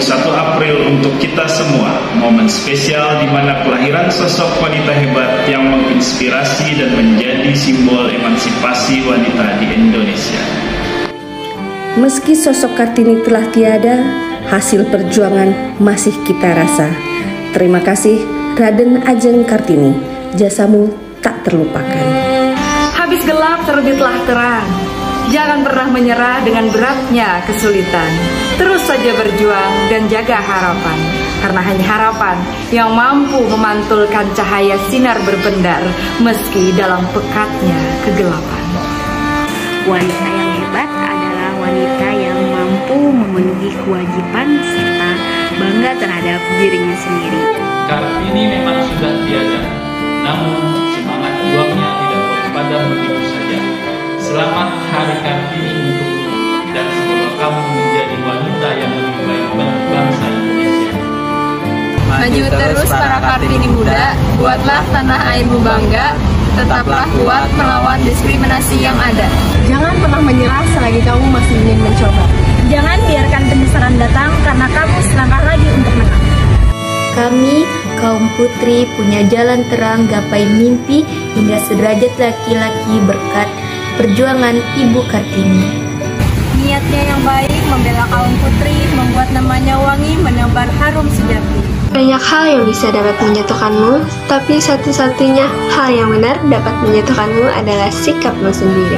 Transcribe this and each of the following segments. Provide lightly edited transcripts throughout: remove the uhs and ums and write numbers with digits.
April untuk kita semua, momen spesial di mana kelahiran sosok wanita hebat yang menginspirasi dan menjadi simbol emansipasi wanita di Indonesia. Meski sosok Kartini telah tiada, hasil perjuangan masih kita rasa. Terima kasih Raden Ajeng Kartini, jasamu tak terlupakan. Habis gelap terbitlah terang. Jangan pernah menyerah dengan beratnya kesulitan. Terus saja berjuang dan jaga harapan. Karena hanya harapan yang mampu memantulkan cahaya sinar berbendar meski dalam pekatnya kegelapan. Wanita yang hebat adalah wanita yang mampu memenuhi kewajiban serta bangga terhadap dirinya sendiri. Kartini memang sudah tiada, namun semangat juangnya tidak boleh padam begitu saja. Selamat Hari Kartini untukmu, dan semoga kamu menjadi wanita yang lebih baik bagi bangsa Indonesia. Maju terus para Kartini muda, buatlah tanah airmu bangga, tetaplah kuat melawan diskriminasi yang ada. Jangan pernah menyerah selagi kamu masih ingin mencoba. Jangan biarkan penyesalan datang karena kamu selangkah lagi untuk menang. Kami, kaum putri, punya jalan terang gapai mimpi hingga sederajat laki-laki berkat perjuangan Ibu Kartini. Niatnya yang baik membela kaum putri, membuat namanya wangi, menebar harum sejati. Banyak hal yang bisa dapat menjatuhkanmu, tapi satu-satunya hal yang benar dapat menjatuhkanmu adalah sikapmu sendiri.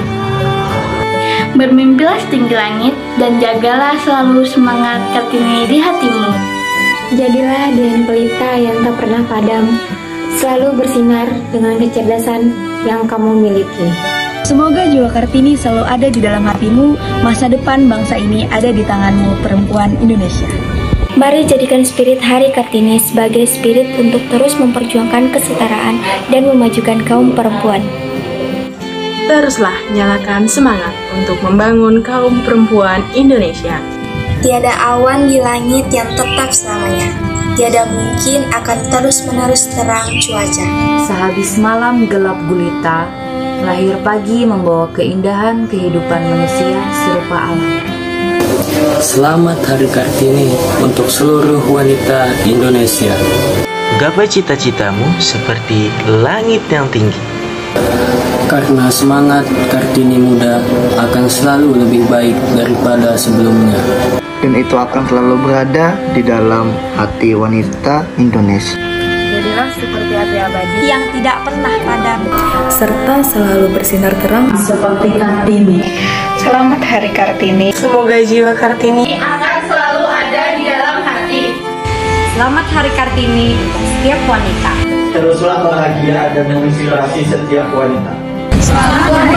Bermimpilah setinggi langit dan jagalah selalu semangat Kartini di hatimu. Jadilah dengan pelita yang tak pernah padam, selalu bersinar dengan kecerdasan yang kamu miliki. Semoga jiwa Kartini selalu ada di dalam hatimu, masa depan bangsa ini ada di tanganmu, perempuan Indonesia. Mari jadikan spirit Hari Kartini sebagai spirit untuk terus memperjuangkan kesetaraan dan memajukan kaum perempuan. Teruslah nyalakan semangat untuk membangun kaum perempuan Indonesia. Tiada awan di langit yang tetap selamanya. Tiada mungkin akan terus-menerus terang cuaca. Sehabis malam gelap gulita, lahir pagi membawa keindahan kehidupan manusia serupa alam. Selamat Hari Kartini untuk seluruh wanita Indonesia. Gapai cita-citamu seperti langit yang tinggi. Karena semangat Kartini muda akan selalu lebih baik daripada sebelumnya. Dan itu akan selalu berada di dalam hati wanita Indonesia. Jadilah seperti api abadi yang tidak pernah padam, serta selalu bersinar terang seperti Kartini. Selamat Hari Kartini. Semoga jiwa Kartini akan selalu ada di dalam hati. Selamat Hari Kartini untuk setiap wanita. Teruslah bahagia dan menginspirasi setiap wanita. Selamat